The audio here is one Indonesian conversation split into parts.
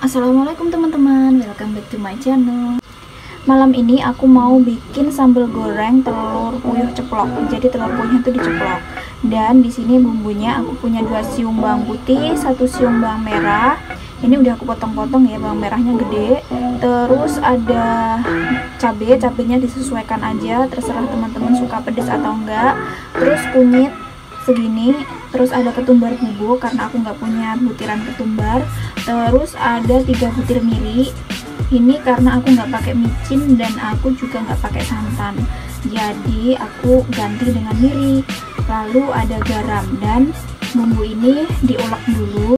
Assalamualaikum teman-teman, welcome back to my channel. Malam ini aku mau bikin sambal goreng telur puyuh ceplok. Jadi telur puyuh itu diceplok. Dan di sini bumbunya aku punya 2 siung bawang putih, 1 siung bawang merah. Ini udah aku potong-potong ya, bawang merahnya gede. Terus ada cabenya disesuaikan aja, terserah teman-teman suka pedas atau enggak. Terus kunyit segini, terus ada ketumbar bubuk karena aku nggak punya butiran ketumbar. Terus ada 3 butir miri. Ini karena aku nggak pakai micin dan aku juga nggak pakai santan, jadi aku ganti dengan miri. Lalu ada garam dan bumbu ini diulek dulu.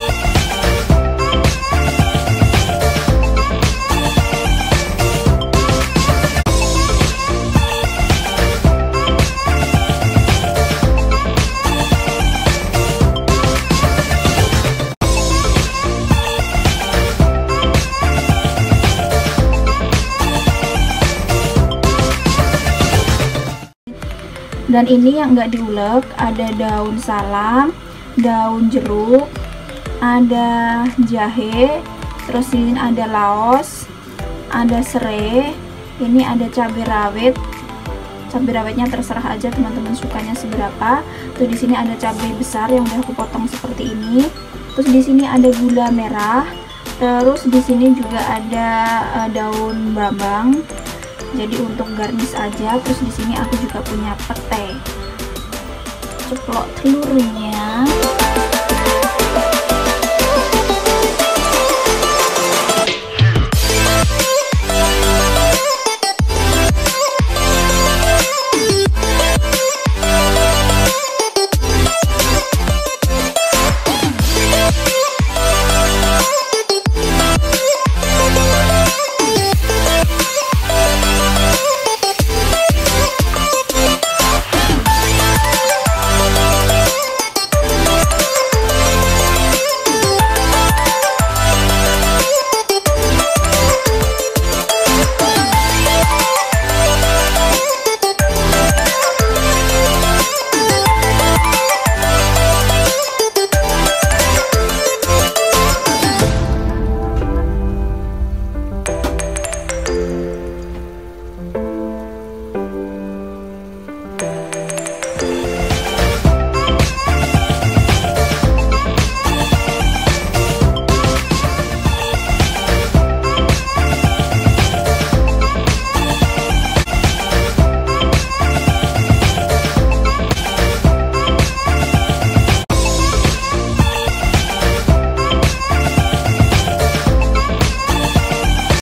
Dan ini yang nggak diulek, ada daun salam, daun jeruk, ada jahe, terus ini ada laos, ada serai, ini ada cabai rawit. Cabai rawitnya terserah aja teman-teman sukanya seberapa. Tuh di sini ada cabai besar yang udah aku potong seperti ini. Terus di sini ada gula merah. Terus di sini juga ada daun bawang. Jadi untuk garnish aja. Terus di sini aku juga punya pete. Ceplok telurnya.